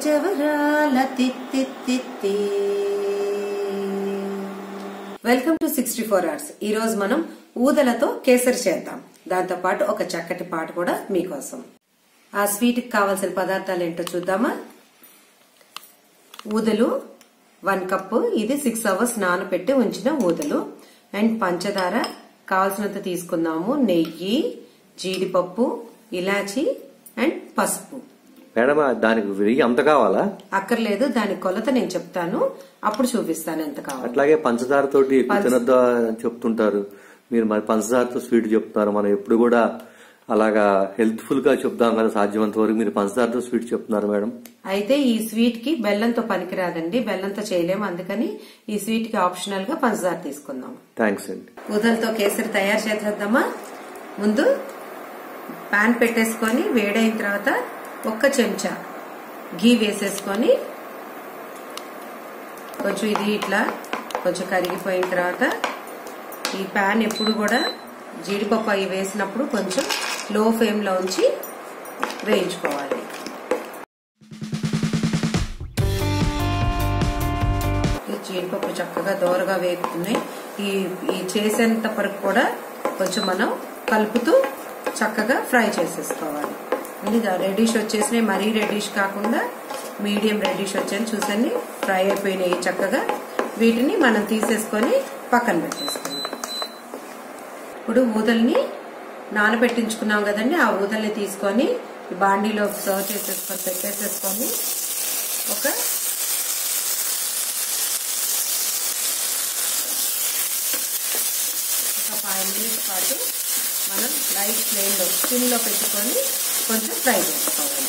జవరాల తిత్తిత్తి. Welcome to 64 Hours. ఈ రోజు మనం ఊదలతో కేసరి చేద్దాం. దాంతో పాటు ఒక చక్కటి పాట కూడా మీకోసం. ఆ స్వీట్ కి కావాల్సిన పదార్థాలు ఏంటో చూద్దామా. ఊదలు 1 కప్పు, ఇది 6 hours నానబెట్టి ఉంచిన ఊదలు. అండ్ పంచదార కావాల్సినంత తీసుకుందాము. నెయ్యి, జీడిపప్పు, ఇలాచి అండ్ పసుపు. మేడం దానికి వెయ్యి అంత కావాలా? అక్కర్లేదు, దాని కొలత నేను చెప్తాను, అప్పుడు చూపిస్తాను ఎంత కావాలి. అట్లాగే పంచదార తోటి తినొద్దా అని చెప్తుంటారు, మీరు మరి పంచదారతో స్వీట్ చెప్తున్నారు. మనం ఎప్పుడు కూడా అలాగా హెల్త్ఫుల్ గా చెప్తాం కదా, సాధ్యమంత వరకు మీరు పంచదారతో స్వీట్ చెప్తున్నారు మేడం. అయితే ఈ స్వీట్ కి బెల్లంతో పనికిరాదండి, బెల్లంతో చేయలేము, అందుకని ఈ స్వీట్ కి ఆప్షనల్ గా పంచదార తీసుకుందాం. థ్యాంక్స్ అండి. ఊదలతో కేసరి తయారు చేద్దామా. ముందు పాన్ పెట్టేసుకొని వేడైన తర్వాత 1 చెంచా ఘీ వేసేసుకొని కొంచెం ఇది ఇట్లా కొంచెం కరిగిపోయిన తర్వాత ఈ పాన్ ఎప్పుడు కూడా జీడిపప్పు అవి వేసినప్పుడు కొంచెం లో ఫ్లేమ్ లో ఉంచి వేయించుకోవాలి. ఈ జీడిపప్పు చక్కగా దోరగా వేగుతున్నాయి. ఈ చేసేంత వరకు కూడా కొంచెం మనం కలుపుతూ చక్కగా ఫ్రై చేసేసుకోవాలి. రెడ్డిష్ వచ్చేసినాయి, మరీ రెడ్డిష్ కాకుండా మీడియం రెడ్డిష్ వచ్చాయని చూసండి, ఫ్రై అయిపోయినాయి చక్కగా. వీటిని మనం తీసేసుకొని పక్కన పెట్టేసుకున్నాం. ఇప్పుడు ఊదల్ని నానబెట్టించుకున్నాం కదండి, ఆ ఊదల్ని తీసుకొని బాండీలో సర్వ్ చేసేసుకొని పెట్టేసేసుకొని ఒక 5 minutes పాటు మనం లైట్ ఫ్లేమ్ లో సిమ్ లో పెట్టుకొని కొంచెం ఫ్రై చేసుకోవాలి.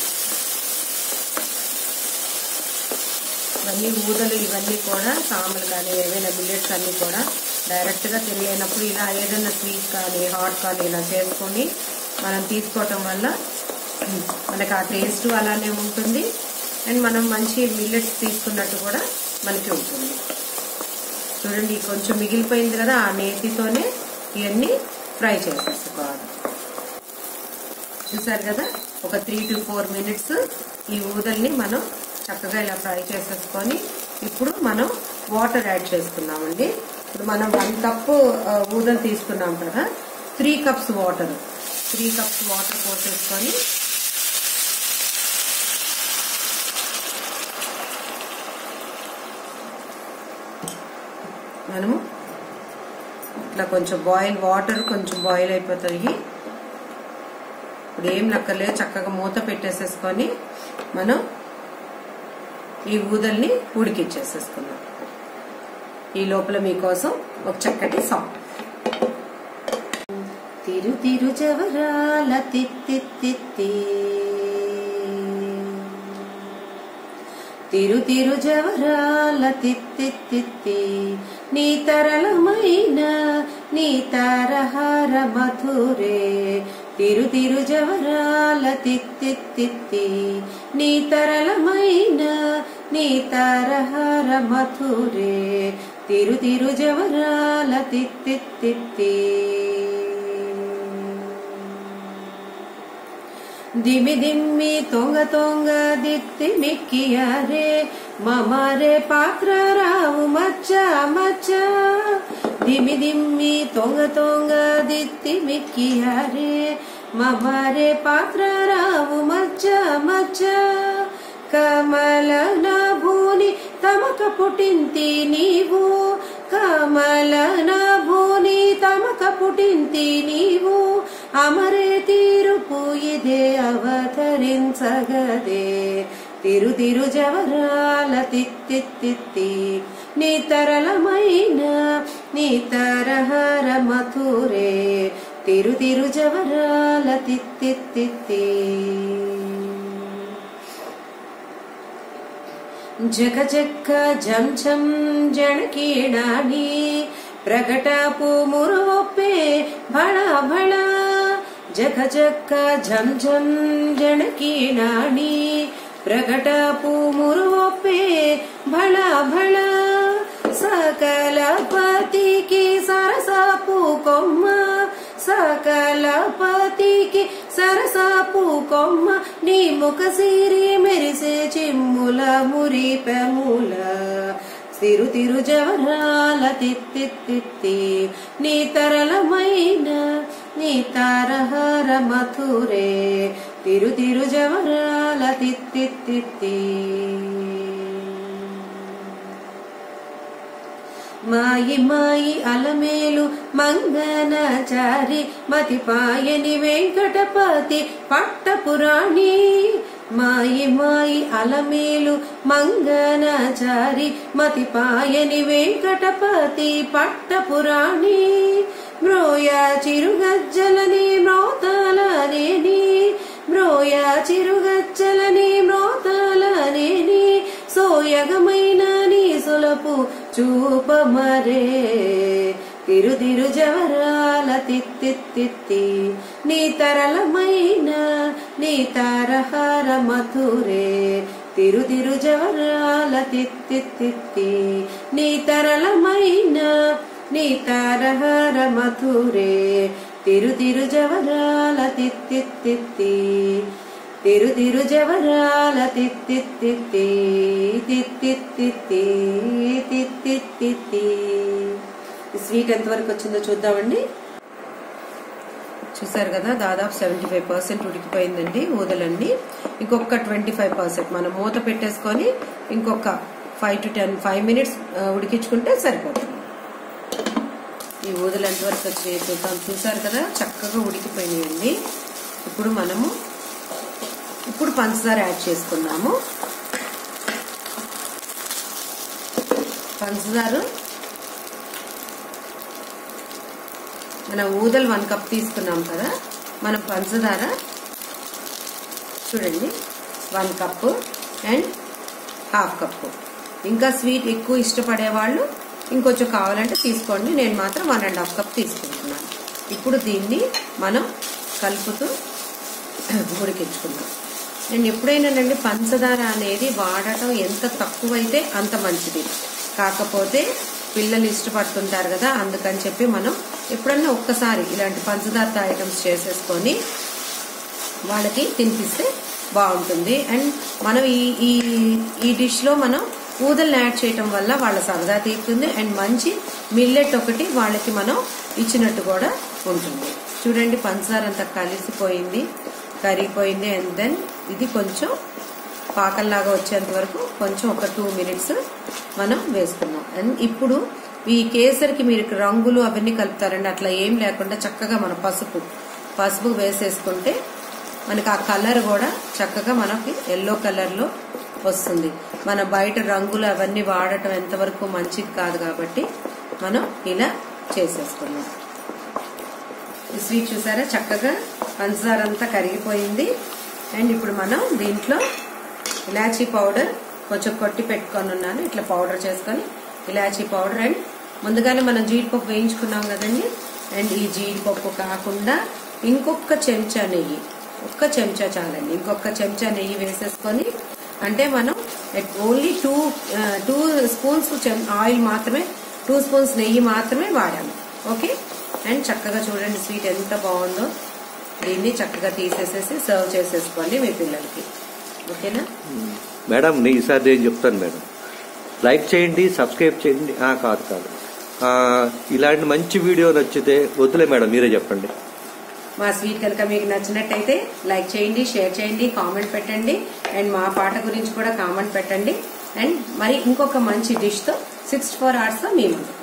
ఇవన్నీ ఊదలు ఇవన్నీ కూడా సాంబార్ కానీ ఏవైనా మిల్లెట్స్ అన్ని కూడా డైరెక్ట్ గా తినలేనప్పుడు ఇలా ఏదైనా స్వీట్ కానీ హాట్ కానీ ఇలా చేసుకొని మనం తీసుకోవటం వల్ల మనకి ఆ టేస్ట్ అలానే ఉంటుంది. అండ్ మనం మంచి మిల్లెట్స్ తీసుకున్నట్టు కూడా మనకి ఉంటుంది. చూడండి, కొంచెం మిగిలిపోయింది కదా, ఆ నేతితోనే ఇవన్నీ ఫ్రై చేసేసుకోవాలి. చూసారు కదా, ఒక 3 to 4 minutes ఈ ఊదల్ని మనం చక్కగా ఇలా ఫ్రై చేసేసుకొని ఇప్పుడు మనం వాటర్ యాడ్ చేసుకున్నామండి. ఇప్పుడు మనం 1 కప్పు ఊదలు తీసుకున్నాం కదా, 3 cups వాటర్ పోసేసుకొని మనము ఇట్లా కొంచెం వాటర్ కొంచెం బాయిల్ అయిపోతాయి. ఇప్పుడు ఏం లక్కర్లేదు, చక్కగా మూత పెట్టేసేసుకొని మనం ఈ ఊదల్ని ఉడికిచ్చేసేసుకున్నాం. ఈ లోపల మీకోసం ఒక చక్కటి సాంగ్. తిరు తిరు జవరాల తిత్తిత్తి, తిరు తిరు జవరాల తిత్తిత్తి, నీ తరళమైన నీ తారహార మధురే. తిరు తిరు జవరాల తిత్తిత్తి, నీ తరళమైన నీ తారహార మధురే. తిరు తిరు జవరాల తిత్తిత్తి. దిమి దిమ్మి తొంగ తొంగ దిత్తి మిక్కియారే, మమారే పాత్ర రావు మచ్చ మచ్చ. దిమి దిమ్మి తొంగ తొంగ దిత్తి మిక్కియారే, మమారే పాత్ర రావు మచ్చ మచ్చ. కమల నాభూని తమక పుట్టింతి నీవు, కమల నాభూని తమక పుట్టింతి నీవు. అమరే తీరుపు ఇదే అవతరించగదే. తిరు తిరు జవరాల తిత్తిత్తి, నీ తరళమైన నీ తరహర మధురే. తిరు తిరు జవరాల తిత్తిత్తి. జగ జక్క జం ఝం జనకీడాని, ప్రగటపు మురువొప్పే భళ భళ. జగ జక్క జం ఝం జనకీడాని, ప్రగటపు మురువొప్పే భళ భళ. సకల పతికి సరసపు కొమ్మ, సకల పతికి సరసపు కొమ్మ. నీ ముఖ సిరి మెరిసే చిమ్ముల మురిపెముల తిరు తిరు జవరాల తిత్తి నీ తరళమైన నీ తారహార మథురే తిరు తిరు జవరాల తిత్తి మాయి మాయి అలమేలు మంగనచారి మతిపాయని వెంకటపతి పట్టపురాణి మాయి మాయి అలమేలు మంగనచారి మతిపాయని వెంకటపతి పట్టపురాణి మ్రోయ చిరుగజ్జలని మ్రోతాలనేని మ్రోయ చిరుగజ్జలని మ్రోతాలనేని సోయగమైన నీ సొలపు చూపమరే తిరు తిరు జవరాల తిత్తి నీ తరళమైన నీ తారహార మథురే తిరు తిరు జవరాల తిత్తి నీ తరళమైన నీ తారహార మథురే తిరు తిరు జవరాల తిత్తి తిరు తిరు జవరాల తిత్తి స్వీట్ ఎంతవరకు వచ్చిందో చూద్దామండి. చూసారు కదా, దాదాపు 75% ఉడికిపోయిందండి ఊదలన్నీ. ఇంకొక 25% మనం మూత పెట్టేసుకొని ఇంకొక 5 minutes ఉడికించుకుంటే సరిపోతుంది. ఈ ఊదలు ఎంతవరకు వచ్చి చూద్దాం. చూసారు కదా, చక్కగా ఉడికిపోయినాయండి. ఇప్పుడు పంచదార యాడ్ చేసుకున్నాము. పంచదార మన ఊదలు 1 కప్ తీసుకున్నాం కదా, మనం పంచదార చూడండి 1 కప్పు అండ్ 1/2 కప్పు. ఇంకా స్వీట్ ఎక్కువ ఇష్టపడే వాళ్ళు ఇంకొంచెం కావాలంటే తీసుకోండి, నేను మాత్రం 1.5 కప్ తీసుకుంటున్నాను. ఇప్పుడు దీన్ని మనం కలుపుతూ ఉడికించుకుందాం. నేను ఎప్పుడైనానండి పంచదార అనేది వాడటం ఎంత తక్కువైతే అంత మంచిది. కాకపోతే పిల్లలు ఇష్టపడుతుంటారు కదా, అందుకని చెప్పి మనం ఎప్పుడన్నా ఒక్కసారి ఇలాంటి పంచదార ఐటమ్స్ చేసేసుకొని వాళ్ళకి తినిపిస్తే బాగుంటుంది. అండ్ మనం ఈ డిష్ లో మనం ఊదల్ని యాడ్ చేయటం వల్ల వాళ్ళ సరదా తీరుతుంది. అండ్ మంచి మిల్లెట్ ఒకటి వాళ్ళకి మనం ఇచ్చినట్టు కూడా ఉంటుంది. చూడండి, పంచదార అంతా కలిసిపోయింది, కరిగిపోయింది. అండ్ దెన్ ఇది కొంచెం పాకంలాగా వచ్చేంత వరకు కొంచెం ఒక 2 minutes మనం వేసుకున్నాం. అండ్ ఇప్పుడు ఈ కేసరికి మీరు రంగులు అవన్నీ కలుపుతారండి, అట్లా ఏం లేకుండా చక్కగా మన పసుపు వేసేసుకుంటే మనకి ఆ కలర్ కూడా చక్కగా మనకి ఎల్లో కలర్ లో వస్తుంది. మన బయట రంగులు అవన్నీ వాడటం ఎంతవరకు మంచిది కాదు కాబట్టి మనం ఇలా చేసేసుకున్నాం. ఈ స్వీట్ చూసారా, చక్కగా పంచదార అంతా కరిగిపోయింది. అండ్ ఇప్పుడు మనం దీంట్లో ఇలాచీ పౌడర్ కొంచెం కొట్టి పెట్టుకొని ఉన్నాను, ఇట్లా పౌడర్ చేసుకొని ఇలాచీ పౌడర్. అండ్ ముందుగానే మనం జీడిపప్పు వేయించుకున్నాం కదండి, అండ్ ఈ జీడిపప్పు కాకుండా ఇంకొక చెంచా నెయ్యి, ఒక్క చెంచా చాలండి, ఇంకొక చెంచా నెయ్యి వేసేసుకొని, అంటే మనం ఓన్లీ 2 స్పూన్స్ ఆయిల్ మాత్రమే, 2 స్పూన్స్ నెయ్యి మాత్రమే వాడాము. ఓకే. అండ్ చక్కగా చూడండి స్వీట్ ఎంత బాగుందో. దీన్ని చక్కగా తీసేసేసి సర్వ్ చేసేసుకోండి మీ పిల్లలకి. ఓకేనా మేడం? ఈసారి నేను చెప్తాను మేడం, లైక్ చేయండి, సబ్స్క్రైబ్ చేయండి. కాదు ఇలాంటి మంచి వీడియో నచ్చితే వద్దులే మేడం, మీరే చెప్పండి. మా స్వీట్ కనుక మీకు నచ్చినట్టయితే లైక్ చేయండి, షేర్ చేయండి, కామెంట్ పెట్టండి. అండ్ మా పాట గురించి కూడా కామెంట్ పెట్టండి. అండ్ మరి ఇంకొక మంచి డిష్ తో 64 hours మీ ముందు